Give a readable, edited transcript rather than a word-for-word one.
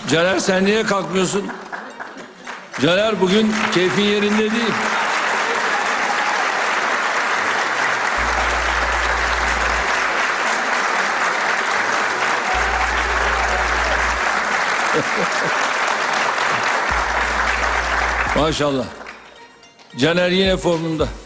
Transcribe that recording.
Caner sen niye kalkmıyorsun? Caner bugün keyfin yerinde değil. Maşallah. Caner yine formunda.